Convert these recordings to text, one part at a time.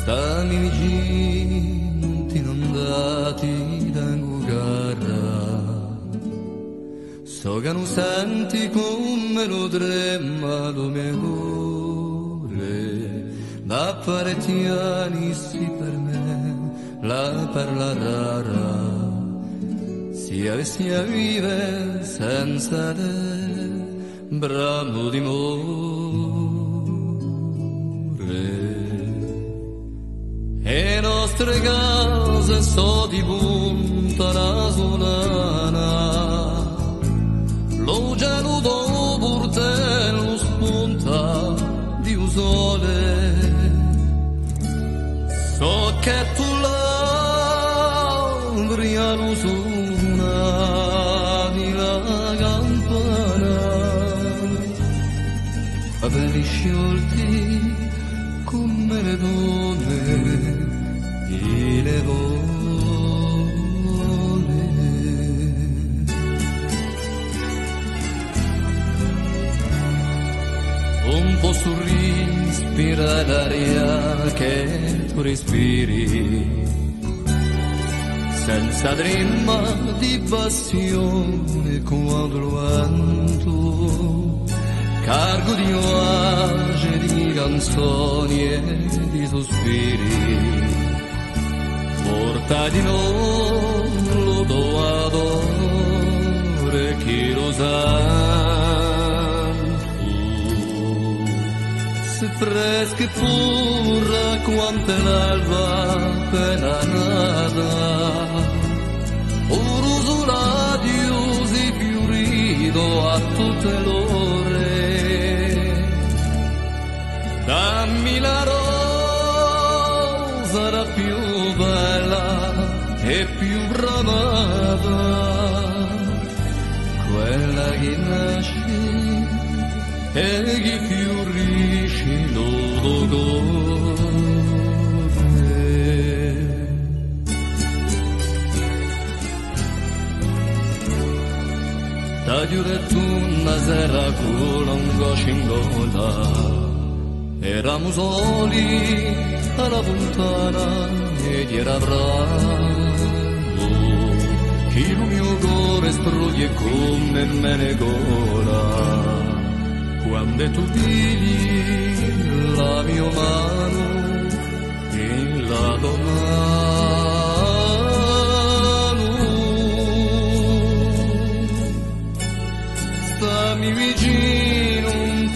Stammi vicino, ti non dati da gara. So che non senti come lo trema lo mio cuore, da parecchi anni sì per me la parla rara. Se avessi a vivere senza te, bravo d'amore. E nostre case so di punta nasolana, lo gelo do portello spunta di un sole. So che tu l'andria lo suona di la campana, capelli sciolti come le donne e le vole. Un po' sorrispira l'aria che tu respiri, senza tremma di passione quando lo canto, cargo di oasi, di canzoni e di sospiri. Porta di noi lo do ad ore chi lo sa. Se fresca e pura quanto l'alba appena nata, urusola di usi fiorito a tutte l'ore. Dammi la rosa la più bella e più bramata, quella che nasce e che fiorisce l'odore. Da giuretto una sera con un goscio in gola, eravamo soli alla fontana ed era bravo, che il mio cuore struglie come me ne gola. Quando tu pigli la mia mano e la tua mano, stammi vicino,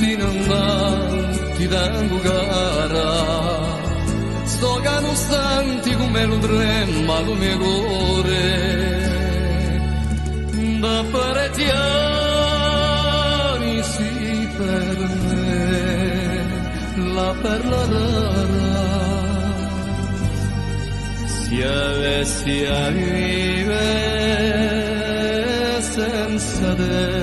ti danno gara. Sto che non senti come lo trema lo mio cuore, da parecchi anni sì per me la perla rara. Se avessi a vivere senza te,